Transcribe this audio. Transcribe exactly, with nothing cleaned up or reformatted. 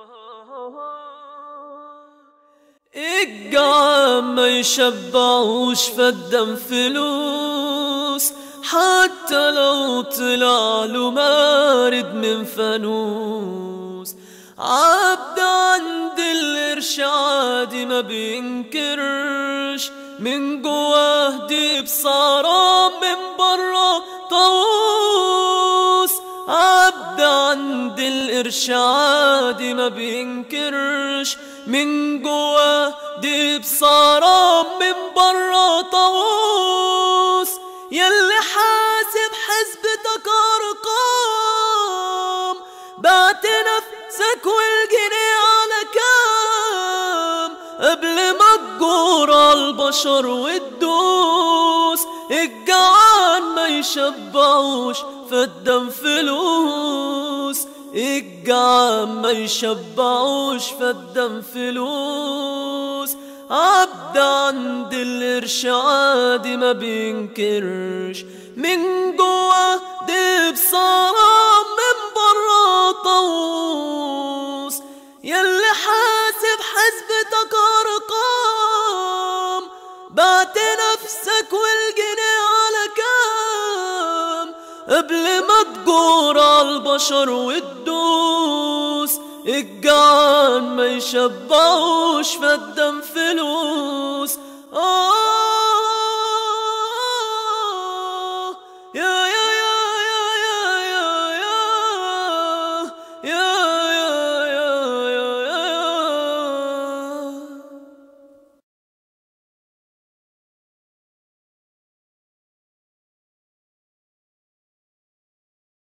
الجعان ما يشبعوش فالدم فلوس، حتى لو طلع له مارد من فانوس. عبد عند القرش عادي ما بينكرش، من جواه دي بصارة من برا طاووس. عبد عند القرش عادي ما بينكرش، من جواه دي بصارة من برا طاووس. ياللي حاسب حسبتك أرقام، بعت نفسك والجنيه على كام قبل ما تجور عالبشر وتدوس. الجعان ما يشبعوش فالدم فلوس، الجعان ما يشبعوش فالدم فلوس. عبد عند القرش عادي ما بينكرش، من جوه دي بصارة من برا طاووس. ياللي حاسب حسبتك أرقام، بعت نفسك والجنيه على كام قبل ما تجور عالبشر وتدوس. الجعان ما يشبعوش فالدم فلوس. آه